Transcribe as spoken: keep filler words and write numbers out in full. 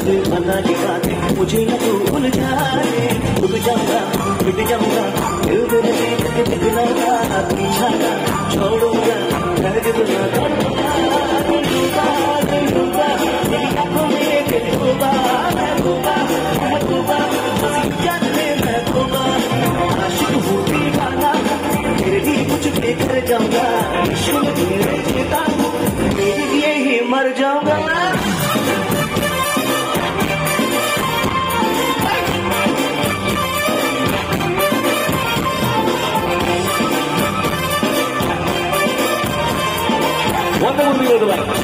बना की बात मुझे न तू उलझा दे, डूब जाऊंगा मिट जाऊंगा दिल तेरे देख के दिखलाऊंगा, पीछा ना छोड़ूंगा कर दूंगा करूंगा, डूबा डूबा मेरी आंखों में दिल डूबा, मैं डूबा मैं डूबा बस जाने मैं डूबा, आशिक हूँ दीवाना तेरे लिए कुछ भी कर जाऊंगा, इश्क में तेरे जीता हूँ तेरे लिए ही मर जाऊंगा। Wonder Woman,